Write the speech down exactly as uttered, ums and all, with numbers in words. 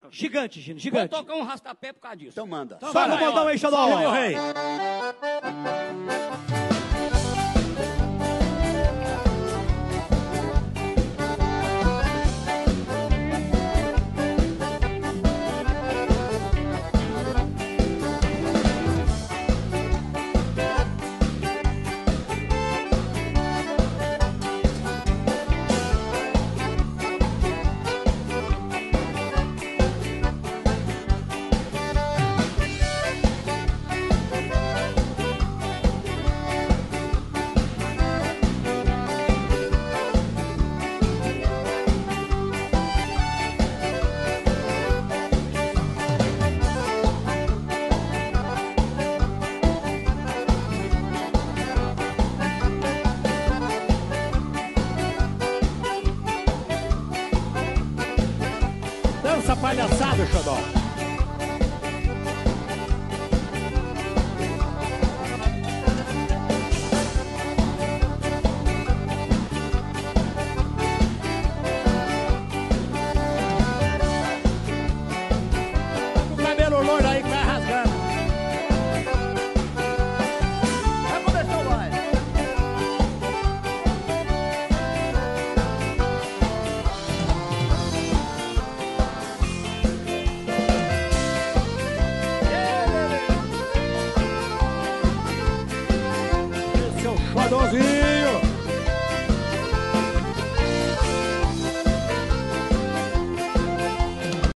Gigante, Gino, Vou gigante. tocar um rastapé por causa disso. Então manda. Então vai no modão aí, Xodó. Meu rei. Dança palhaçada, Xodó.